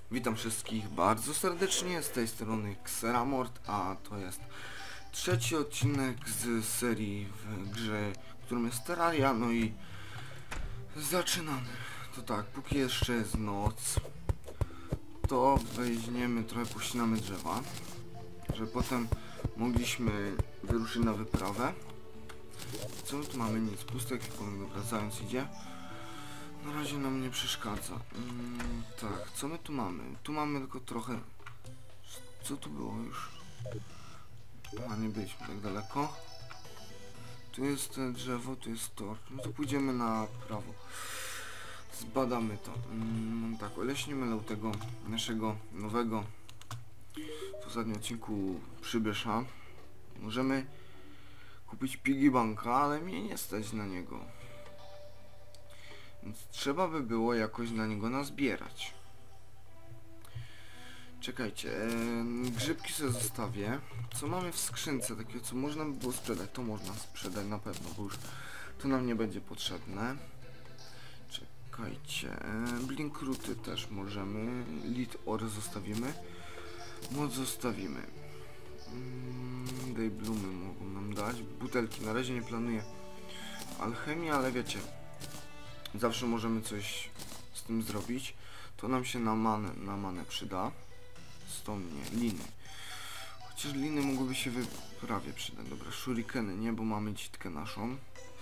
Witam wszystkich bardzo serdecznie, z tej strony Xeramort, a to jest trzeci odcinek z serii w grze, którą jest Terraria, no i zaczynamy. To tak, póki jeszcze jest noc, to weźmiemy, trochę pościnamy drzewa, żeby potem mogliśmy wyruszyć na wyprawę. Co my tu mamy? Nic, pusty ekwipunek, dobra, zając idzie. Na razie nam nie przeszkadza. Tak, co my tu mamy? Tu mamy tylko trochę... Co tu było już? A, nie byliśmy tak daleko. Tu jest drzewo, tu jest tor. No to pójdziemy na prawo. Zbadamy to. Tak, oleśnimy leł tego naszego nowego w ostatnim odcinku przybysza. Możemy kupić piggy banka, ale mnie nie stać na niego. Więc trzeba by było jakoś dla niego nazbierać. Czekajcie, grzybki sobie zostawię. Co mamy w skrzynce takiego, co można by było sprzedać? To można sprzedać na pewno, bo już to nam nie będzie potrzebne. Czekajcie, blinkruty też możemy. Lead ore zostawimy. Moc zostawimy. Dej blumy mogą nam dać. Butelki na razie nie planuję alchemii, ale wiecie, zawsze możemy coś z tym zrobić. To nam się na manę przyda. Stąd nie, liny. Chociaż liny mogłyby się prawie przydać. Dobra, shurikeny nie, bo mamy dzitkę naszą.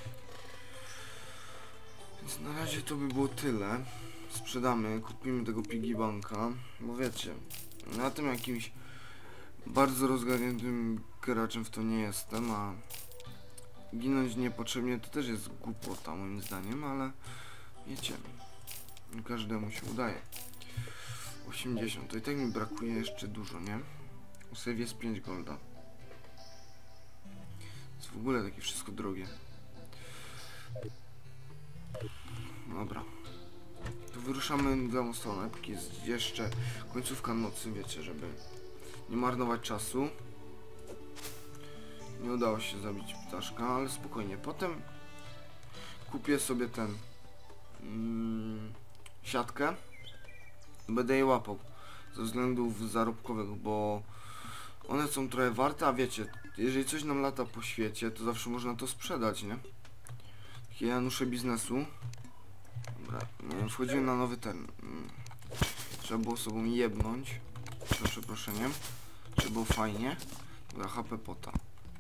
Więc na razie to by było tyle. Sprzedamy, kupimy tego piggy banka. Bo wiecie, na tym jakimś bardzo rozgarniętym graczem w to nie jestem, a ginąć niepotrzebnie to też jest głupota moim zdaniem, ale wiecie, nie każdemu się udaje. 80, to i tak mi brakuje jeszcze dużo, nie? U save jest 5 golda. Jest w ogóle takie wszystko drogie. Dobra. To wyruszamy w lewą stronę, póki jest jeszcze końcówka nocy, wiecie, żeby nie marnować czasu. Nie udało się zabić ptaszka, ale spokojnie. Potem kupię sobie ten siatkę. Będę je łapał ze względów zarobkowych, bo one są trochę warte, a wiecie, jeżeli coś nam lata po świecie, to zawsze można to sprzedać, nie? Takie Janusze biznesu. Dobra, wchodzimy na nowy ten. Trzeba było sobą jebnąć. Za przeproszeniem. Trzeba było fajnie. Dobra, HP pota.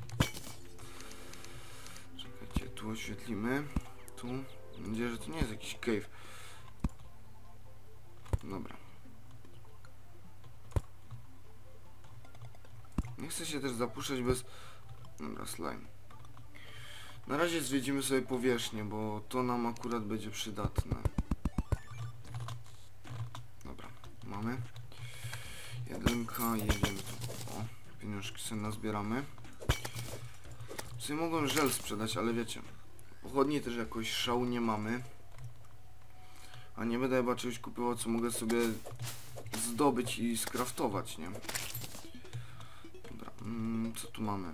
Czekajcie, tu oświetlimy. Tu. Mam nadzieję, że to nie jest jakiś cave. Dobra. Nie chcę się też zapuszczać bez... Dobra, slime. Na razie zwiedzimy sobie powierzchnię, bo to nam akurat będzie przydatne. Dobra, mamy. Jedynka, jedziemy tu. O, pieniążki sobie nazbieramy. Sobie mogłem żel sprzedać, ale wiecie, pochodni też jakoś szału nie mamy. A nie będę chyba czegoś kupował, co mogę sobie zdobyć i skraftować, nie? Dobra, co tu mamy?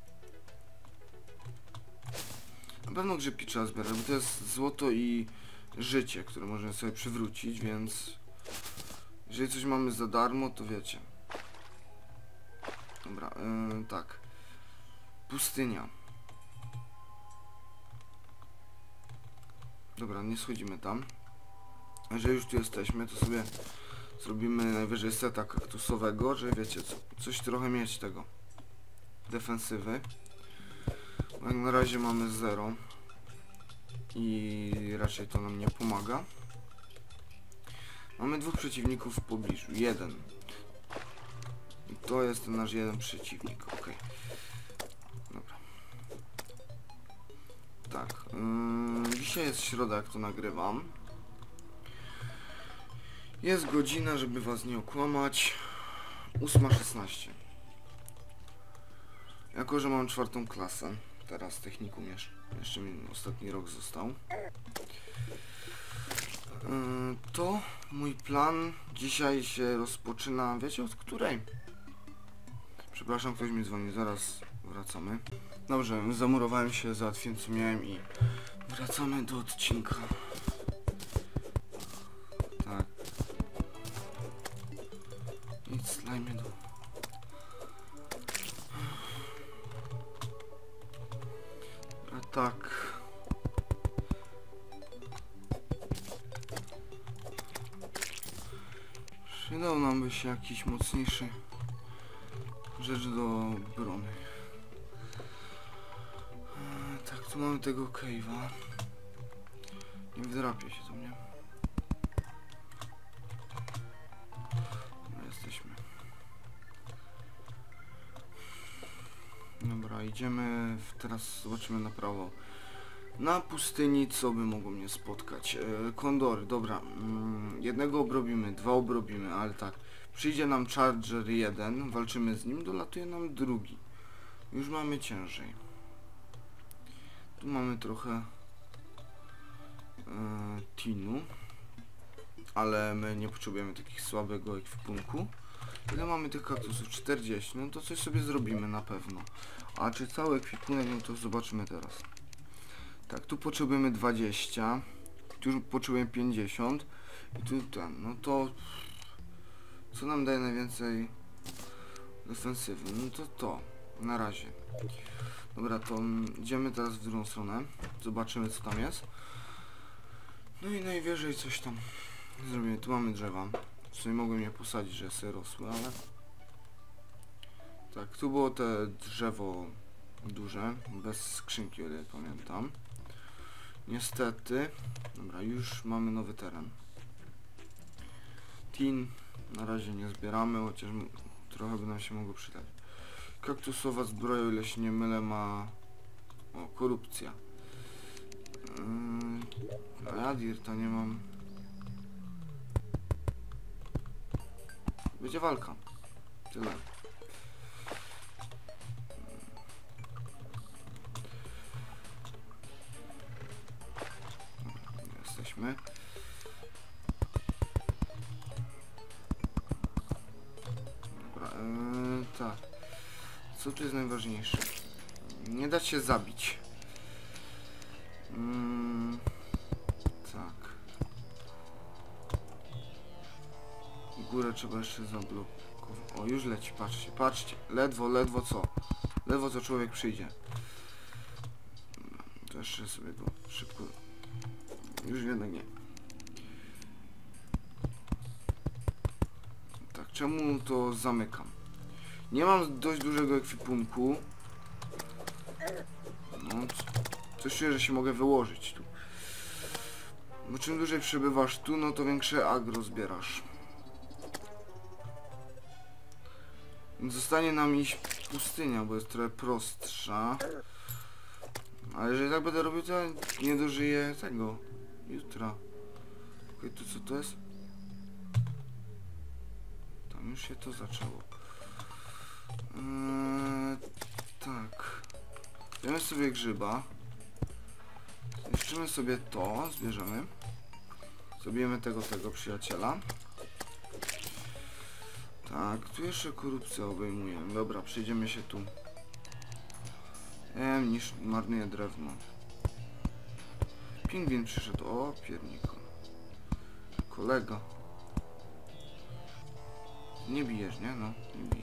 Na pewno grzybki trzeba zbierać, bo to jest złoto i życie, które możemy sobie przywrócić, więc jeżeli coś mamy za darmo, to wiecie. Dobra, tak. Pustynia. Dobra, nie schodzimy tam. Jeżeli już tu jesteśmy, to sobie zrobimy najwyżej seta kaktusowego, że wiecie, coś trochę mieć tego defensywy. Bo jak na razie mamy 0 i raczej to nam nie pomaga. Mamy dwóch przeciwników w pobliżu, jeden. I to jest ten nasz jeden przeciwnik, ok. Dobra. Tak, dzisiaj jest środa, jak to nagrywam. Jest godzina, żeby was nie okłamać, 8:16. Jako że mam 4. klasę, teraz technikum jeszcze mi ostatni rok został, to mój plan dzisiaj się rozpoczyna, wiecie od której? Przepraszam, ktoś mi dzwoni, zaraz wracamy. Dobrze, zamurowałem się, załatwiłem co miałem i wracamy do odcinka. Tak. Przydał nam by się jakiś mocniejszy rzecz do obrony. Tak, tu mamy tego cave'a. Nie wdrapie się do mnie. No, jesteśmy. Dobra, idziemy. Teraz zobaczymy na prawo. Na pustyni co by mogło mnie spotkać? Kondory, dobra. Jednego obrobimy, 2 obrobimy, ale tak. Przyjdzie nam Charger 1, walczymy z nim, dolatuje nam drugi. Już mamy ciężej. Tu mamy trochę tinu, ale my nie potrzebujemy takich słabego ekwipunku. Ile mamy tych kaktusów? 40. No to coś sobie zrobimy na pewno. A czy cały ekwipunek? No to zobaczymy teraz. Tak, tu potrzebujemy 20. Tu potrzebujemy 50. I tu ten. No to co nam daje najwięcej defensywy? No to to. Na razie. Dobra, to idziemy teraz w drugą stronę. Zobaczymy co tam jest. No i najwyżej coś tam zrobimy. Tu mamy drzewa. W sumie mogłem je posadzić, że sobie rosły, ale... Tak, tu było te drzewo duże, bez skrzynki, o ile pamiętam. Niestety... Dobra, już mamy nowy teren. Tin na razie nie zbieramy, chociaż trochę by nam się mogło przydać. Kaktusowa zbroja, o ile się nie mylę, ma... O, korupcja. A ja dirta nie mam. Będzie walka. Tyle. Jesteśmy. Dobra, tak. Co tu jest najważniejsze? Nie dać się zabić. Tak. Górę trzeba jeszcze zablokować. O, już leci, patrzcie, patrzcie. Ledwo co? Ledwo co człowiek przyjdzie. To jeszcze sobie go szybko... Już jednak nie. Tak, czemu to zamykam? Nie mam dość dużego ekwipunku. No, coś czuję, że się mogę wyłożyć tu. Bo czym dłużej przebywasz tu, no to większe agro zbierasz. Zostanie nam iść pustynia, bo jest trochę prostsza. Ale jeżeli tak będę robił, to ja nie dożyję tego jutra. Okej, tu co to jest? Tam już się to zaczęło. Tak. Bierzemy sobie grzyba. Zniszczymy sobie to, zbierzemy. Zabijemy tego przyjaciela. Tak, tu jeszcze korupcję obejmuję. Dobra, przejdziemy się tu. Niż marnuje drewno. Pingwin przyszedł. O, pierniku. Kolega. Nie bijesz, nie? No, nie bije.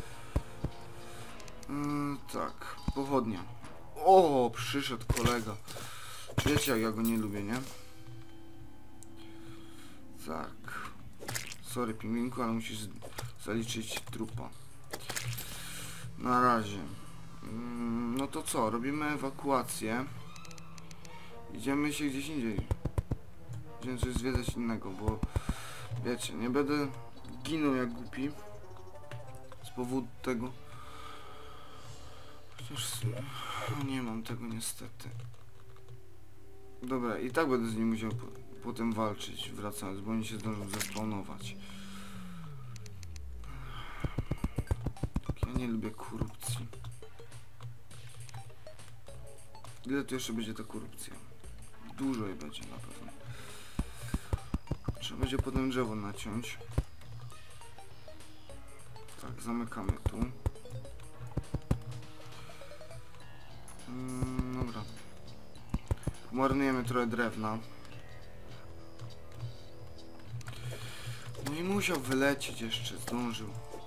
Tak, pochodnia. O, przyszedł kolega. Wiecie, jak ja go nie lubię, nie? Tak. Sorry, pingwinku, ale musisz zaliczyć trupa. Na razie. No to co? Robimy ewakuację. Idziemy się gdzieś indziej. Idziemy coś zwiedzać innego, bo wiecie, nie będę ginął jak głupi z powodu tego. Chociaż nie mam tego niestety. Dobra, i tak będę z nim musiał potem walczyć, wracając, bo oni się zdążą zespawnować. Ja nie lubię korupcji. Ile tu jeszcze będzie ta korupcja? Dużo jej będzie na pewno. Trzeba będzie potem drzewo naciąć. Tak, zamykamy tu. Dobra. Marnujemy trochę drewna. No i musiał wylecieć jeszcze, zdążył.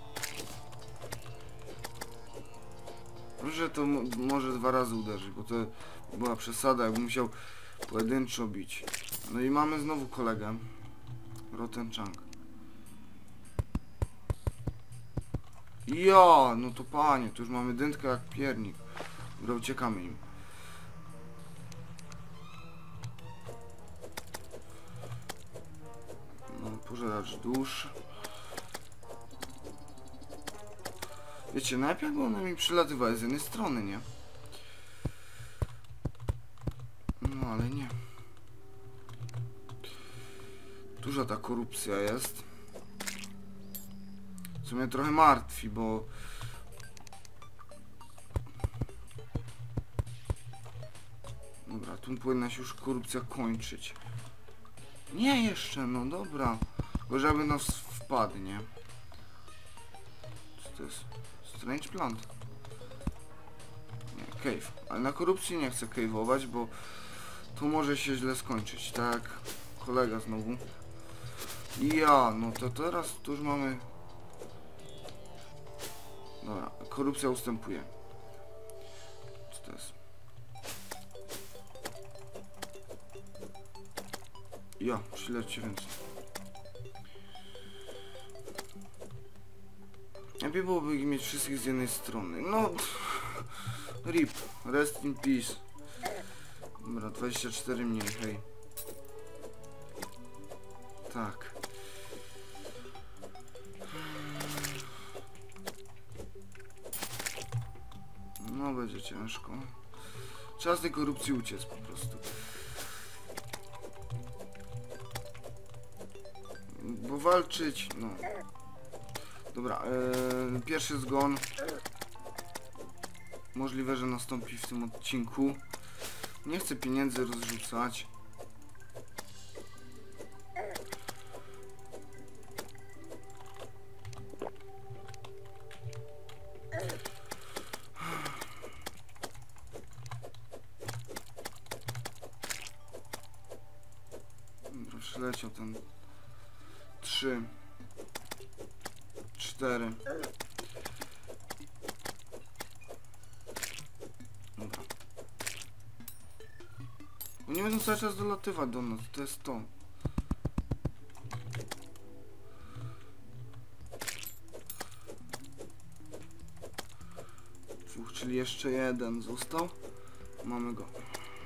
Że to może 2 razy uderzyć, bo to była przesada, jakbym musiał pojedynczo bić. No i mamy znowu kolegę. Rotten Chunk. Ja, no to panie, tu już mamy dętkę jak piernik. Dobra, uciekamy im. No, pożeracz dusz. Wiecie, najpierw jakby one mi przylatywały z jednej strony, nie? No, ale nie. Duża ta korupcja jest. Co mnie trochę martwi, bo... Dobra, tu powinna się już korupcja kończyć. Nie jeszcze, no dobra. Bo żeby nas wpadnie. Co to jest? Strange plant. Nie, cave. Ale na korupcji nie chcę cave'ować, bo to może się źle skończyć, tak? Kolega znowu. Ja, no to teraz tu już mamy... Dobra, korupcja ustępuje. Co to jest? Ja, przylećcie więcej. Lepiej byłoby ich mieć wszystkich z jednej strony. No... RIP. Rest in peace. Dobra, 24 mniej, hej. Tak. No będzie ciężko. Trzeba z tej korupcji uciec po prostu. Bo walczyć, no. Dobra, pierwszy zgon. Możliwe, że nastąpi w tym odcinku. Nie chcę pieniędzy rozrzucać. Dobra, przyleciał ten 3 4. Dobra. Bo nie będą cały czas dolatywać do nas, to jest to. Dwóch, czyli jeszcze jeden został. Mamy go.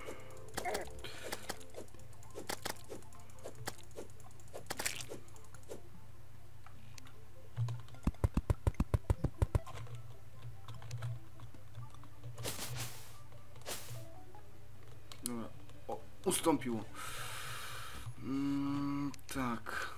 Dobra. O, ustąpiło. Tak.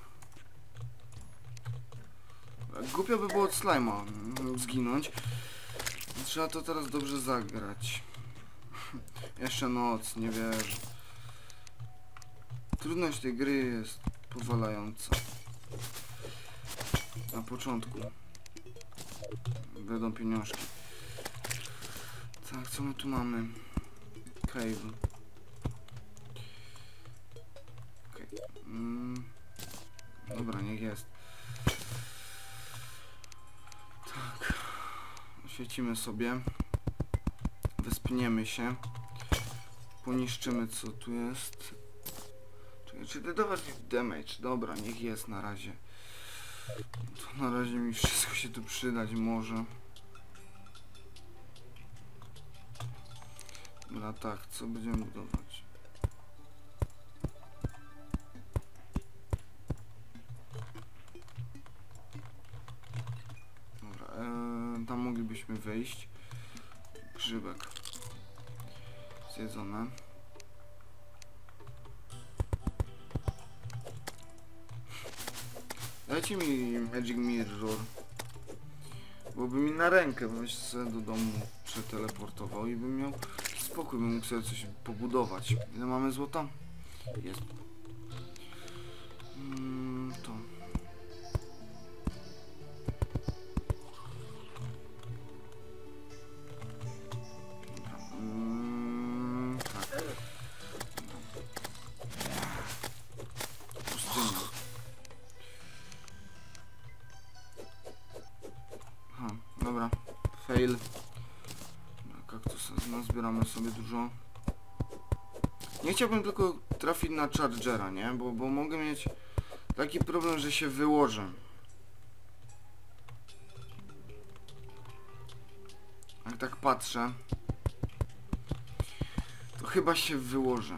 Głupio by było od slajma zginąć. Trzeba to teraz dobrze zagrać. Jeszcze noc, nie wierzę. Trudność tej gry jest powalająca. Na początku. Będą pieniążki. Tak, co my tu mamy? Cave. Okay. Dobra, niech jest. Tak. Oświecimy sobie. Wespniemy się. Poniszczymy, co tu jest. Czekaj, czy dodawać damage? Dobra, niech jest na razie. To na razie mi wszystko się tu przydać może. Dobra, tak, co będziemy budować? Dobra, tam moglibyśmy wyjść. Grzybek. Zjedzone. Dajcie mi Magic Mirror. Byłoby mi na rękę, bym się sobie do domu przeteleportował i bym miał spokój, bym mógł sobie coś pobudować. Ile mamy złota? Jest. To. Tak. Pustynia. Aha, dobra. Fail. Kaktusa zbieramy sobie dużo. Nie chciałbym tylko trafić na Chargera, nie? Bo mogę mieć taki problem, że się wyłożę. Jak tak patrzę, to chyba się wyłożę.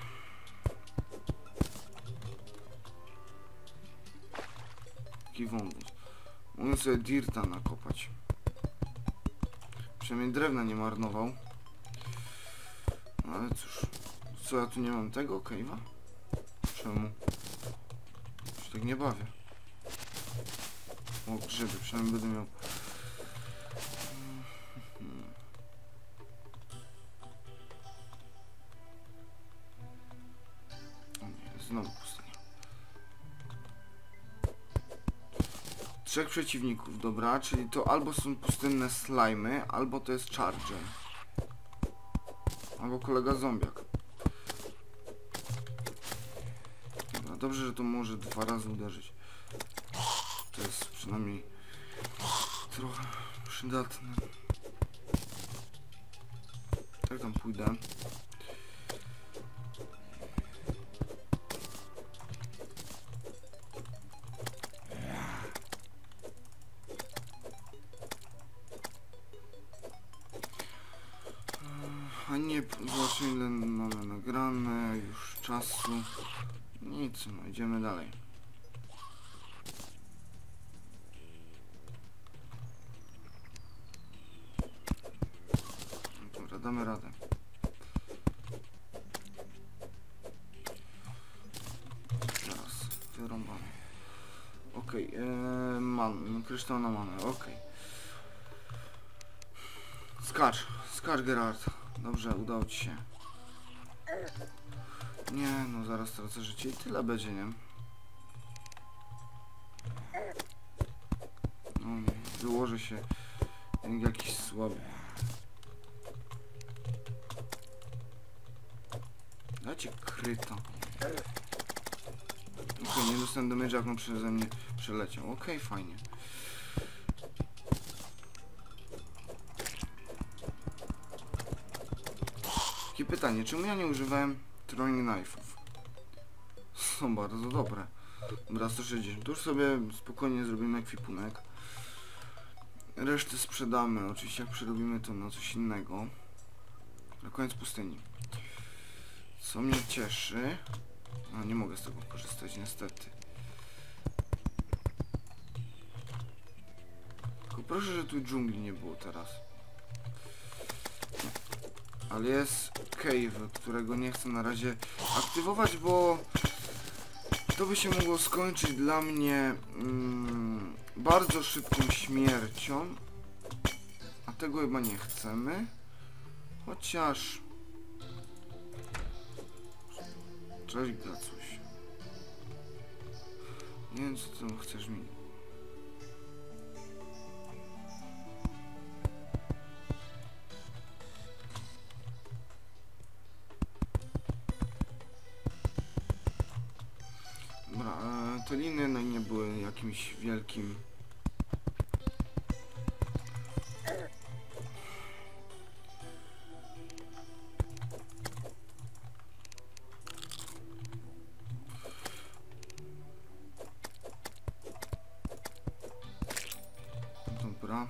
Taki wąwóz. Mogę sobie dirta nakopać. Przynajmniej drewna nie marnował. No ale cóż. Co, ja tu nie mam tego cave'a? Czemu? Już tak nie bawię. O, grzyby, przynajmniej będę miał. O nie, znowu pustynia. 3 przeciwników, dobra, czyli to albo są pustynne slajmy, albo to jest charger. Albo kolega zombiak. Dobra, dobrze, że to może 2 razy uderzyć. To jest przynajmniej trochę przydatne. Tak tam pójdę. A nie, zobaczmy ile mamy nagrane, już czasu. Nic, no idziemy dalej. Dobra, damy radę. Teraz wyrąbamy. Okej, kryształ na manę, okej. Skacz Gerard. Dobrze, udało ci się. Nie, no zaraz tracę życie i tyle będzie, nie? No, wyłożę się jak jakiś słaby. Dajcie kryta. Okej, nie dostałem damage, jak on przeze mnie przeleciał. Okej, fajnie. Takie pytanie, czemu ja nie używałem throwing knife'ów? Są bardzo dobre. Dobra, 160. To już sobie spokojnie zrobimy ekwipunek. Resztę sprzedamy. Oczywiście jak przerobimy to na coś innego. Na koniec pustyni. Co mnie cieszy... No nie mogę z tego korzystać niestety. Tylko proszę, że tu dżungli nie było teraz. Ale jest cave, którego nie chcę na razie aktywować, bo to by się mogło skończyć dla mnie bardzo szybką śmiercią. A tego chyba nie chcemy. Chociaż... Cześć Gacuś. Nie wiem co ty chcesz mi... Dobra, te liny no nie były jakimś wielkim... Dobra.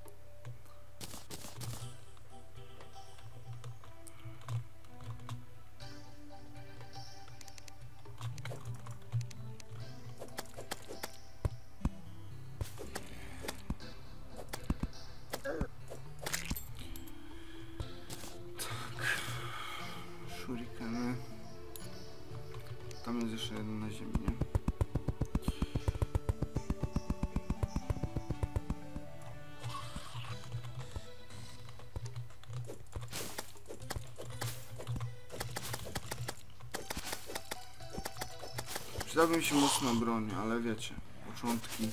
Shurikeny. Tam jest jeszcze jeden na ziemi, nie? Przydałby mi się mocna broń, ale wiecie, początki.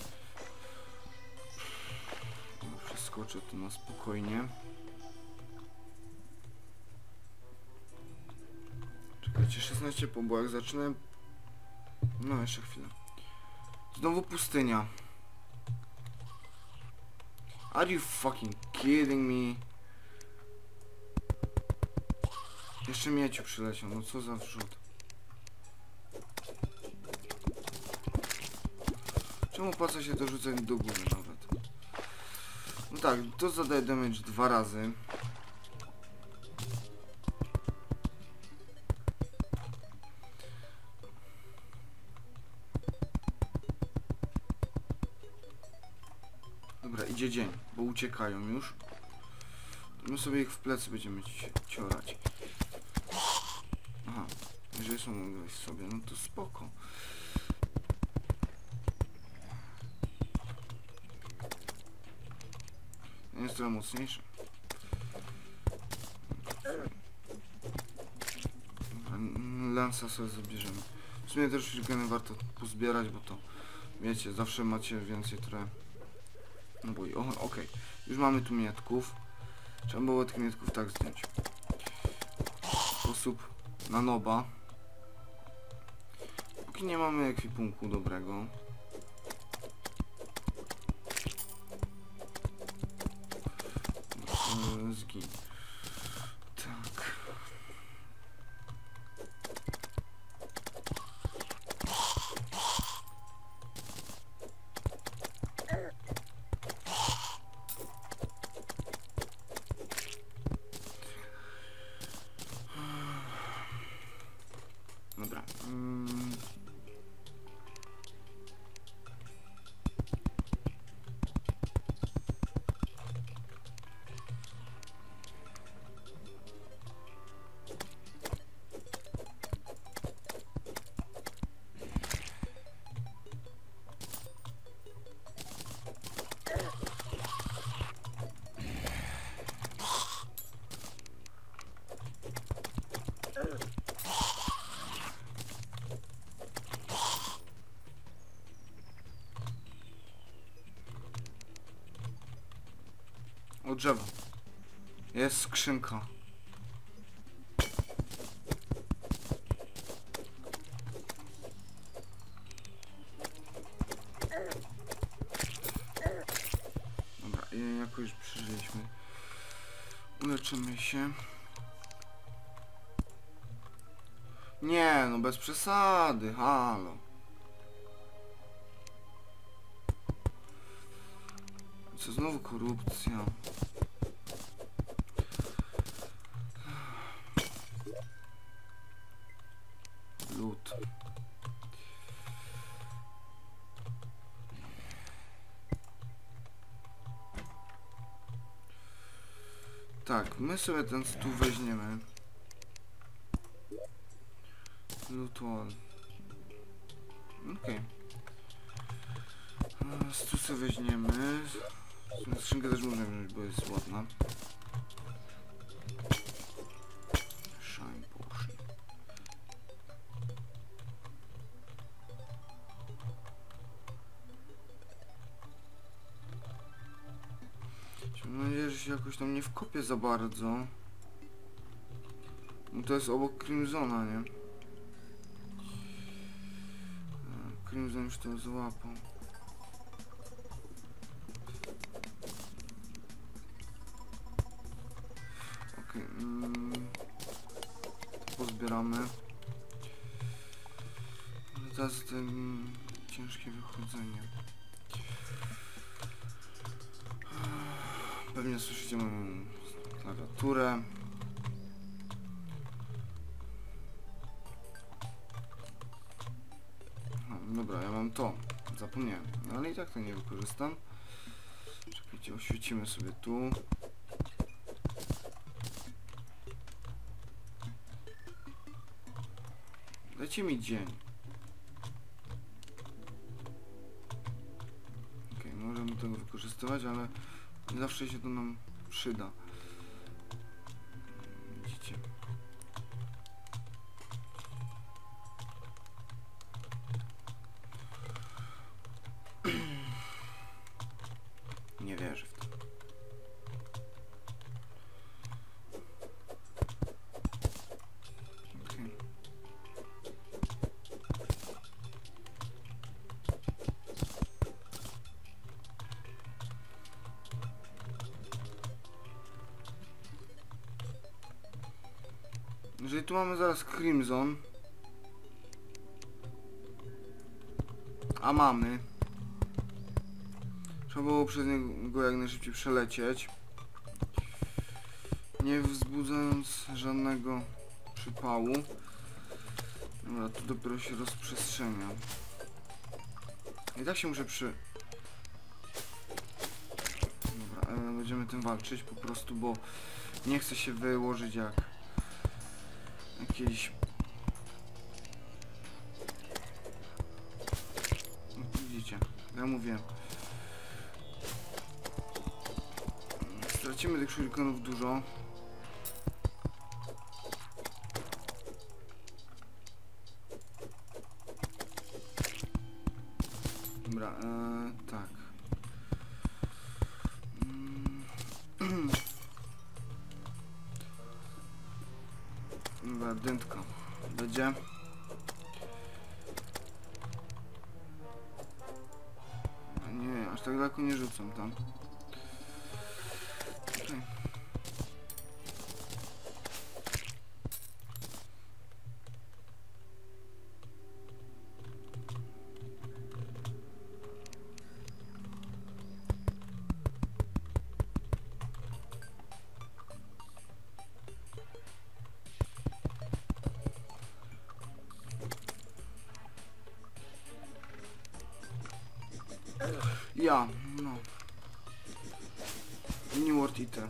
Przeskoczę tu na spokojnie. Czekajcie, 16 po, bo jak zacznę... No, jeszcze chwilę. Znowu pustynia. Are you fucking kidding me? Jeszcze mieciu przyleciał, no co za wrzut. Czemu opłaca się to rzucać do góry nawet? No tak, to zadaje damage 2 razy. Dobra, idzie dzień, bo uciekają już. My sobie ich w plecy będziemy ciorać. Aha, jeżeli są gdzieś sobie, no to spoko. Jest trochę mocniejszy. Lansa sobie zabierzemy. W sumie też shurikeny warto pozbierać, bo to wiecie, zawsze macie więcej trochę. No bo okej. Już mamy tu mietków. Trzeba było tych mietków tak zdjąć. Sposób na noba. Póki nie mamy ekwipunku dobrego. Zgin. Tak. Dobra. O drzewo. Jest skrzynka. Dobra, i jakoś przeżyliśmy. Uleczymy się. Nie, no bez przesady, halo. Co znowu korupcja? Lód. Tak, my sobie ten stół weźmiemy. Loot wall. Okej. Stół sobie weźmiemy. Skrzynkę też możemy wziąć, bo jest ładna. Shine potion. Mam nadzieję, że się jakoś tam nie wkopię za bardzo. No to jest obok Crimsona, nie? Crimson już to złapał. Okej, to pozbieramy. Teraz ten ciężkie wychodzenie. Pewnie słyszycie moją klawiaturę. No, dobra, ja mam to. Zapomniałem. No, ale i tak to nie wykorzystam. Czekajcie, oświecimy sobie tu. Dajcie mi dzień. Okej, możemy tego wykorzystywać, ale nie zawsze się to nam przyda. Widzicie? Nie wierzę w to. Okay. Jeżeli tu mamy zaraz Crimson, a mamy Trzeba było przez niego jak najszybciej przelecieć, nie wzbudzając żadnego przypału. Dobra, tu dopiero się rozprzestrzenia. I tak się muszę Dobra, będziemy tym walczyć po prostu, bo nie chcę się wyłożyć jak kiedyś. No, widzicie, ja mówię. Stracimy tych shurikenów dużo. Dobra, tak. Dobra, dętka będzie. Nie, aż tak daleko nie rzucam tam. Okay. Ja, no. Mini World Eater.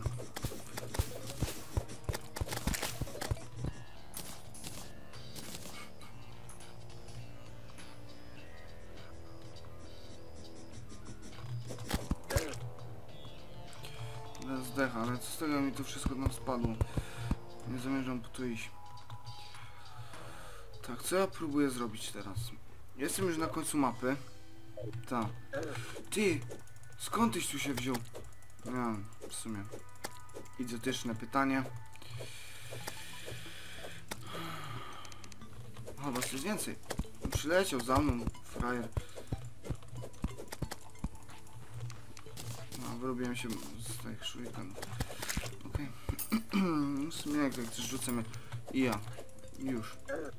Zdech, ale co z tego mi to wszystko tam spadło? Nie zamierzam po to iść. Tak, co ja próbuję zrobić teraz? Jestem już na końcu mapy. Tak. Ty! Skąd tyś tu się wziął? Nie wiem, w sumie. Idiotyczne pytanie. O, was jest więcej. Przyleciał za mną, frajer. No, wyrobiłem się z tych shurikenów. Okej. Okay. W sumie jak coś rzucamy. I ja. Już.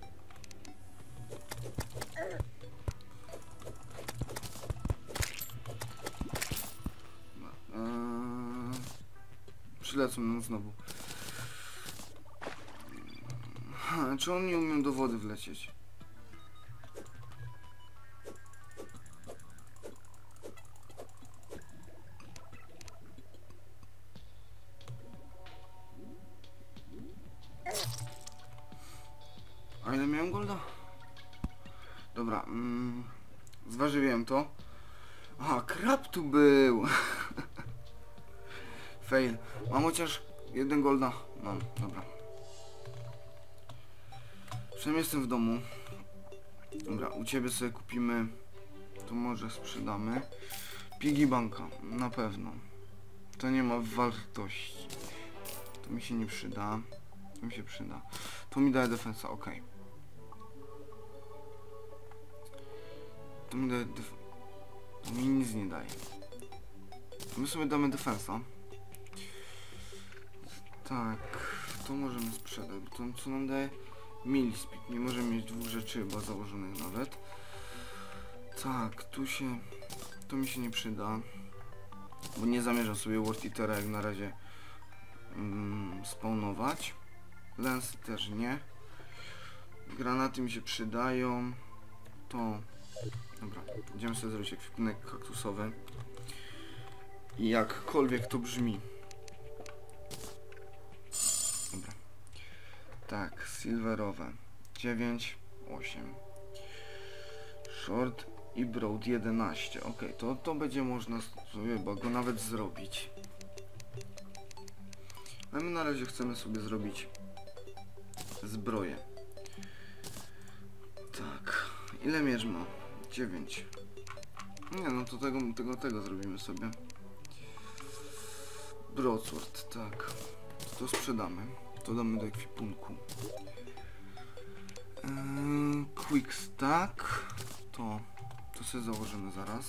Przylecą nam znowu. Czy on nie umie do wody wlecieć? A ile miałem golda? Dobra, zważyłem to. A, krab tu był! Fail. Mam chociaż jeden golda. Mam, dobra. Przynajmniej jestem w domu. Dobra, u ciebie sobie kupimy. To może sprzedamy. Piggy banka, na pewno. To nie ma wartości. To mi się nie przyda. To mi się przyda. To mi daje defensa, ok. To mi daje to mi nic nie daje. My sobie damy defensa. Tak, to możemy sprzedać, bo to co nam daje? Millispeed. Nie możemy mieć dwóch rzeczy chyba założonych nawet. Tak, tu się... To mi się nie przyda. Bo nie zamierzam sobie World Eatera jak na razie spawnować. Lens też nie. Granaty mi się przydają. To... Dobra, będziemy sobie zrobić ekwipunek kaktusowy. I jakkolwiek to brzmi. Dobra. Tak, silverowe 9, 8. Short i broad 11. Ok, to będzie można sobie go nawet zrobić. Ale my na razie chcemy sobie zrobić zbroję. Tak. Ile mierz ma? 9. Nie, no to tego zrobimy sobie. Broadsword, tak. To sprzedamy. To damy do ekwipunku. Quick stack. To sobie założymy zaraz.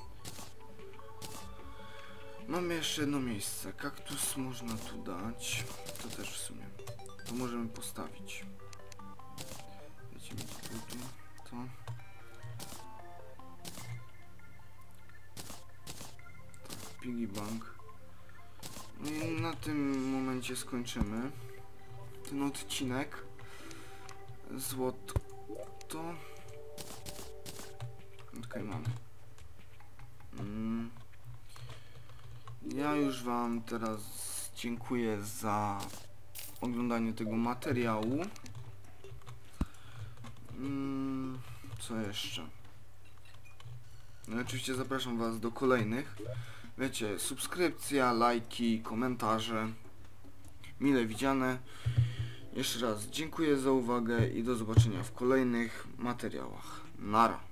Mamy jeszcze jedno miejsce. Kaktus można tu dać. To też w sumie. To możemy postawić. Lecimy tu. To. Piggy Bank. No i na tym momencie skończymy ten odcinek. Złoto. Okej, mamy. Ja już wam teraz dziękuję za oglądanie tego materiału. Co jeszcze? No oczywiście zapraszam was do kolejnych. Wiecie, subskrypcja, lajki, komentarze. Mile widziane. Jeszcze raz dziękuję za uwagę i do zobaczenia w kolejnych materiałach. Nara.